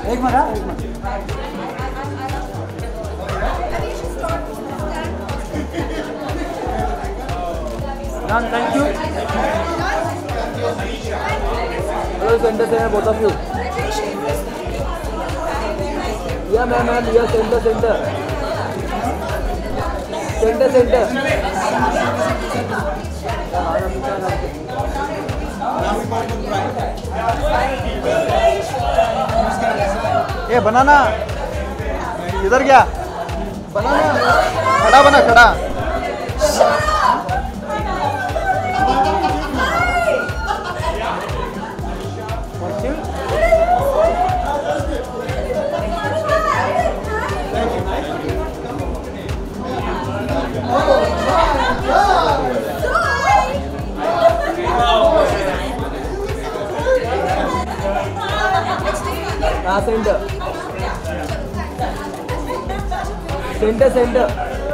एक मिनट एक minute thank you hello centre से बोथ ऑफ यू या मैम या सेंटर सेंटर सेंटर सेंटर ये बनाना इधर क्या बनाना खड़ा बना खड़ा हाँ सेंटर सेंटर सेंटर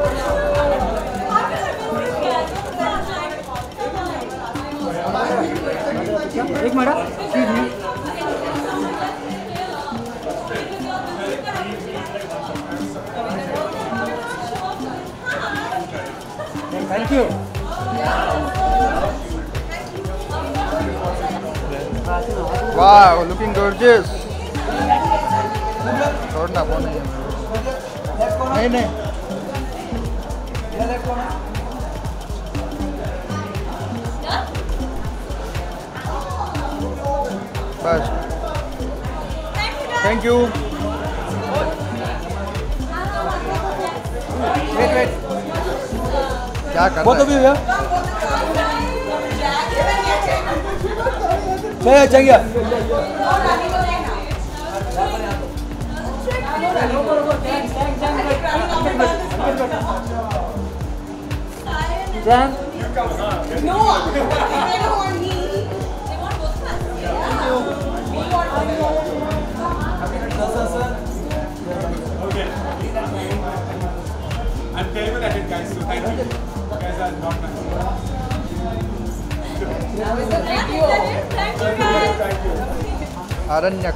एक मिनट थैंक यू वाह लुकिंग गॉर्जियस छोड़ना फोन नहीं नहीं बस थैंक यू वेट वेट क्या कर वो तो भी भैया चाहिए Jan? No, they don't want me. They want both of us. Yeah. We want Okay. I'm terrible at it, guys, so thank you. You guys are not my Thank you. Thank you, guys. Thank you. आरण्यक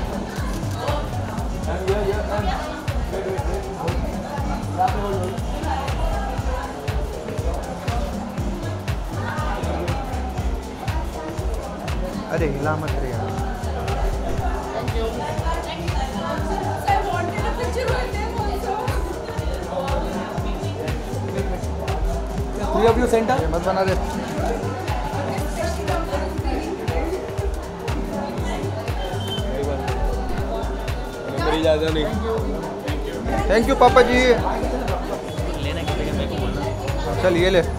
अरे हिला मत रे यार I wanted a picture with them also. Three of you center. ये मत बना रे thank you पापा जी चल ये ले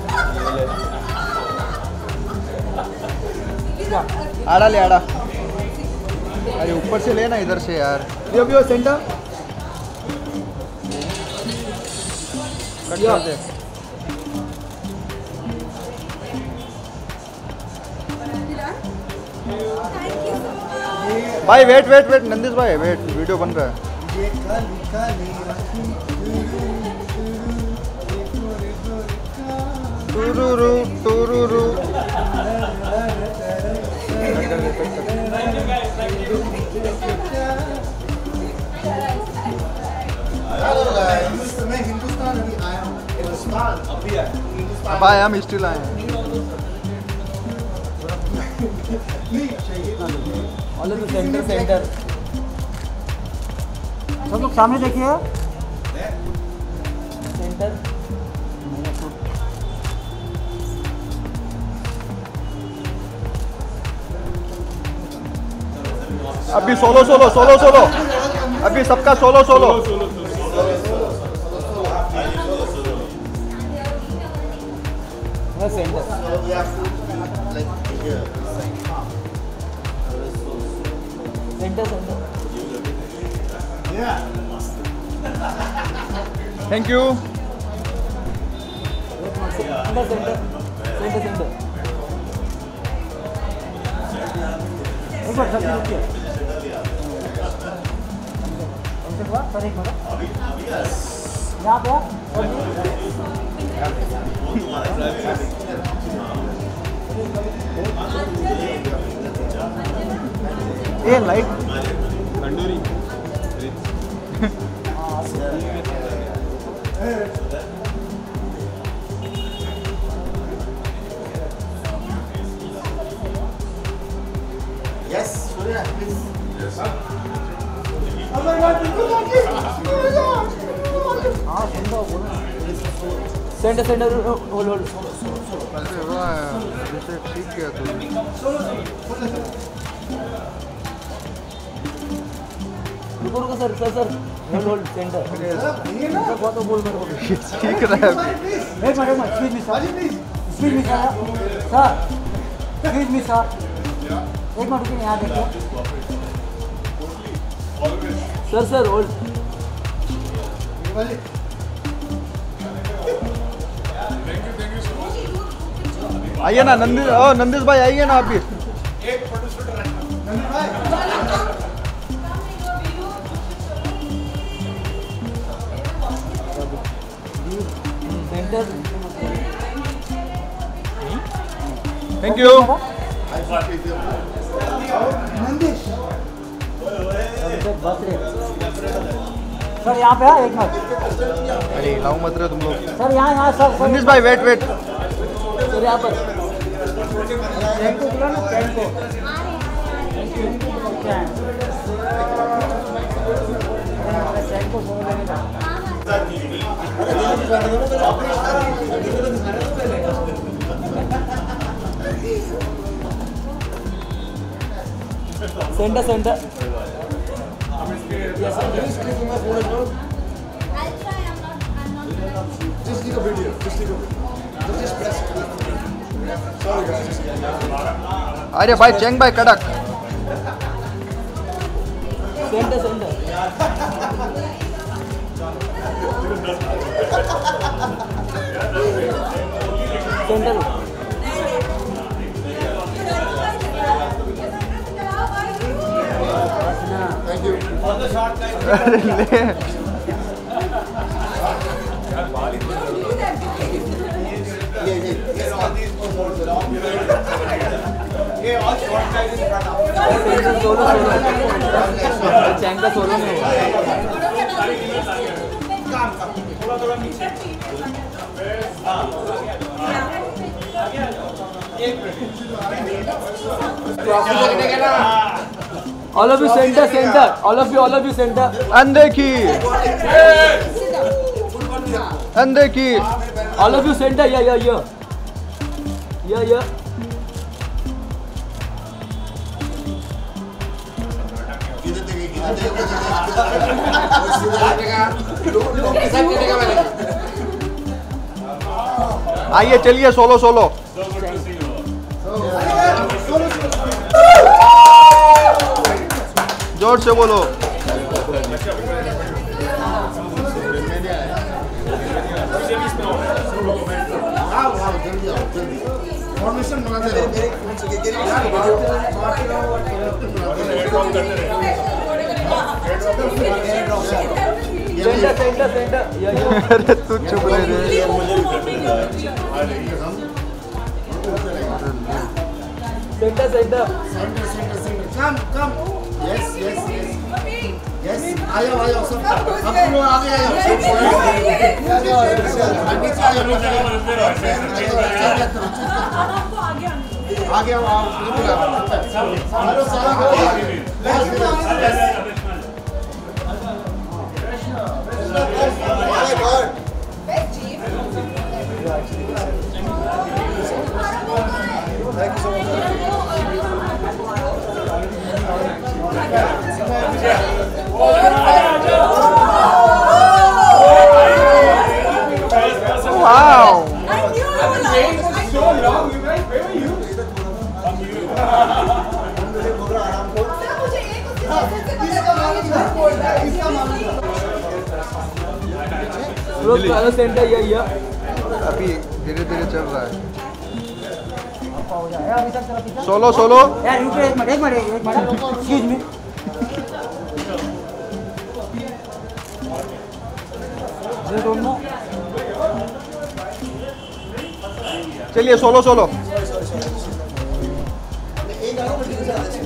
आड़ा ले आड़ा अरे ऊपर से लेना इधर से यार Three of you center. Cut कर दे Thank you so much. भाई वेट वेट वेट नंदिस भाई वेट वीडियो बन रहा है टूरूरू टूरूरू मैं हिंदुस्तान अभी आया हूँ हिंदुस्तान अभी आया अब आए हम स्टिल आए All of you center center. सब लोग सामने देखिए सेंटर अभी सोलो सोलो सोलो सोलो अभी सबका solo solo centre centre centre thank you centre centre centre centre एक बार जल्दी रुकिए सर एक मिनट यहाँ पे ये light tandoori Yes, Surya, please. हाँ सुन रहा हूँ सेंटर सेंटर होल्ड होल्ड अरे वाह जैसे ठीक किया तूने। रुको रुको sir sir sir hold hold centre बहुत तो बोल मेरे को ठीक रहा है अभी। एक minute excuse me sir excuse me sir sir excuse me sir एक मिनट रुकिए यहाँ देखिए सर सर होल्ड आइए ना नंदिश भाई आइए ना आप भी। Centre thank you. सर यहाँ पे है एक मिनट अरे लाओ मत रहे तुम लोग। सर यहाँ सर नंदिश भाई वेट वेट। सर यहाँ पर चैन को बुला ना चैन को चैन को फोन लगेगा centre centre I'll try. I'm not. Just take a video. Just take a video. Just press. Sorry guys. अरे भाई चेंग भाई कड़क। Centre centre centre Thank you. अरे ले सोलो चैंग का सोलो में हुआ All of you center, center. All of you center. अनदेखी अनदेखी। All of you center. Yeah. आइए चलिए सोलो सोलो। जोर से बोलो। Formation बना दे। Center. Yeah. अरे तू चुप रहे रे। Center. Come. Yes. आयो सब। अब तुम लोग आगे आयो। नीचे आयो। आगे आओ। Hello Sara wow So long, you guys. Where were you? Centre ये अभी धीरे धीरे चल रहा है। हो जाएगा अभी तक तेरा पीछा सोलो सोलो। यार रुको एक मिनट एक्सक्यूज मी ये डोंट नो चलिए सोलो सोलो। एक